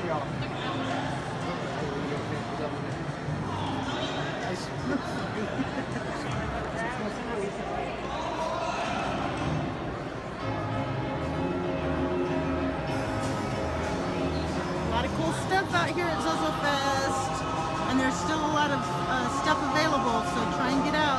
lot of cool stuff out here at Zozo Fest, and there's still a lot of stuff available, so try and get out.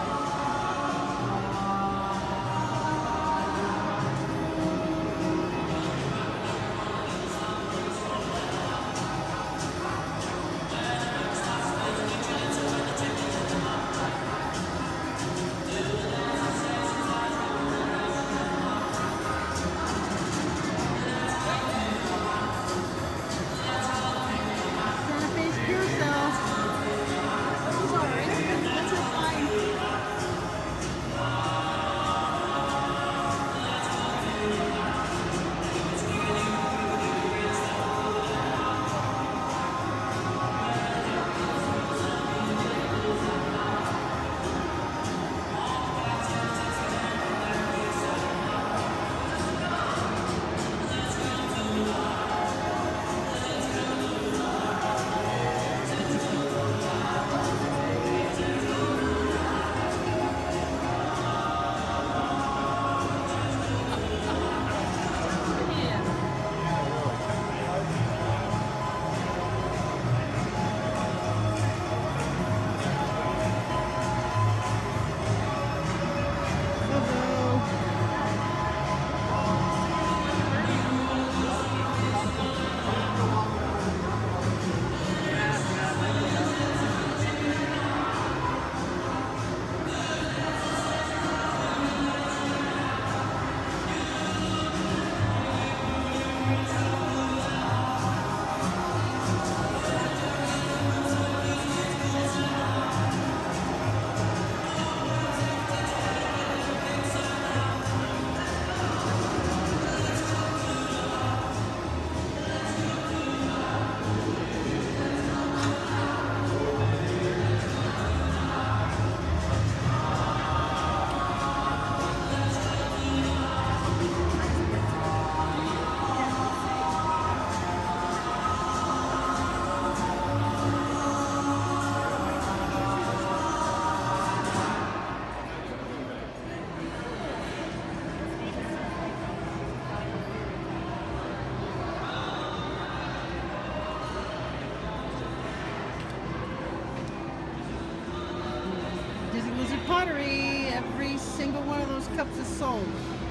Pottery, every single one of those cups is sold.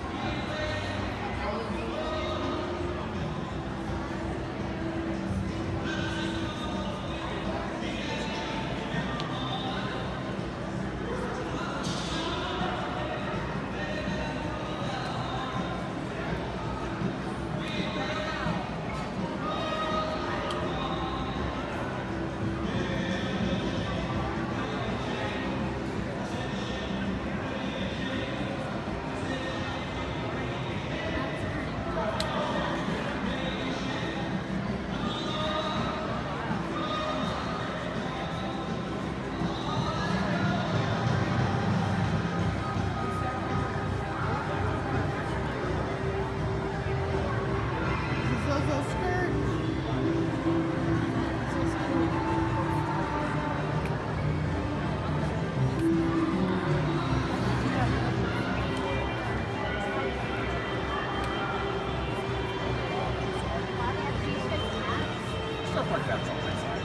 Stuff like that's all my side.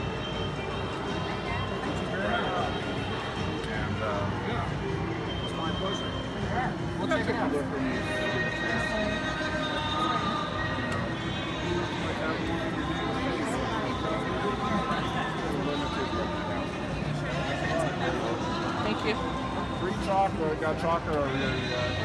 And yeah, it's my pleasure. We'll take a couple from you. Thank you. Free chocolate. Got chocolate over here, you guys.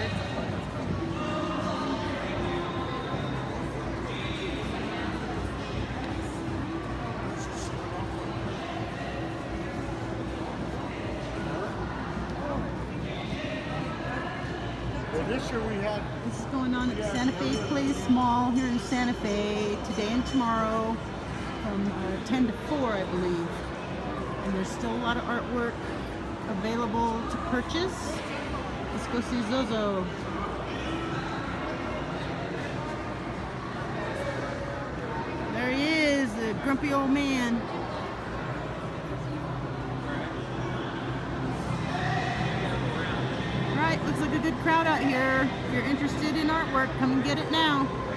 This year we had... This is going on at Santa Fe Place Mall here in Santa Fe today and tomorrow from 10 to 4, I believe. And there's still a lot of artwork available to purchase. Let's go see Zozo. There he is. grumpy old man. Alright, looks like a good crowd out here. If you're interested in artwork, come and get it now.